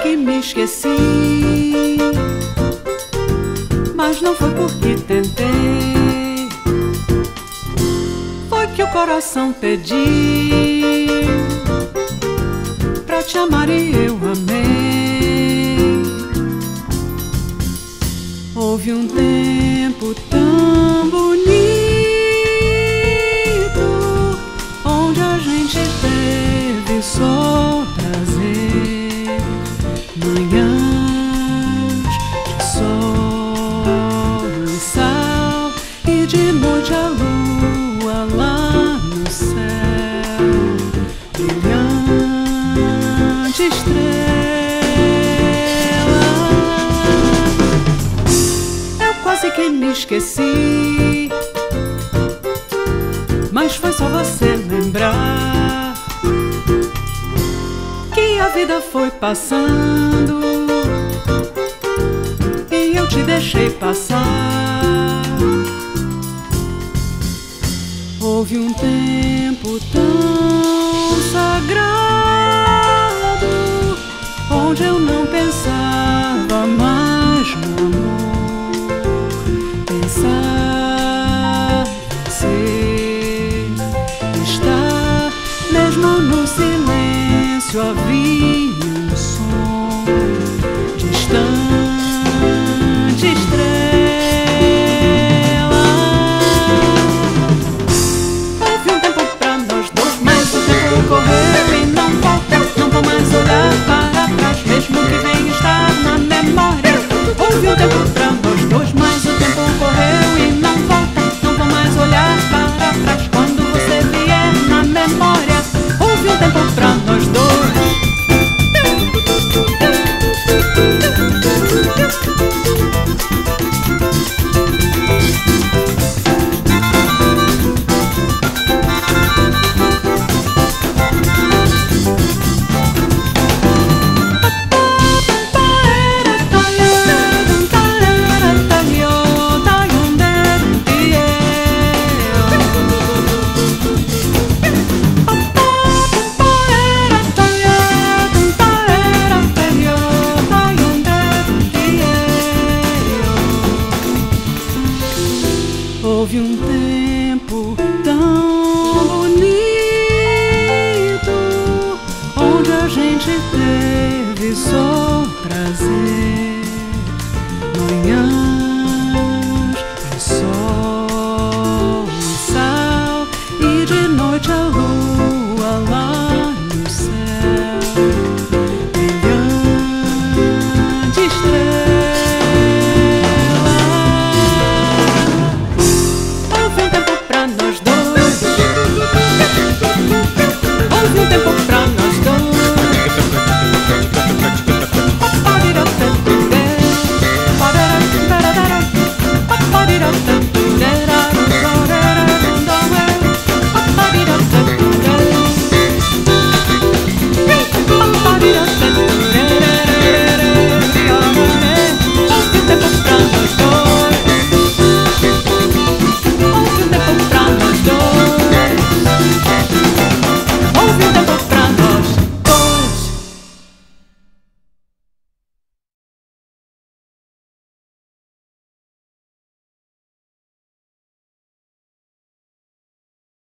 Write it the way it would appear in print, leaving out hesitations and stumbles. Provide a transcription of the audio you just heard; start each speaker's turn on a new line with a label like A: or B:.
A: que me esqueci, mas não foi porque tentei, foi que o coração pediu pra te amar e eu amei. Houve um tempo tão bonito onde a gente teve só prazer, manhãs de sol e sal, e de noite a lua lá no céu, brilhante estrela. Eu quase que me esqueci, mas foi só você lembrar que a vida foi passando e eu te deixei passar. Houve um tempo tão sagrado onde eu não pensava mais no amor, pensar, ser, estar mesmo no silêncio.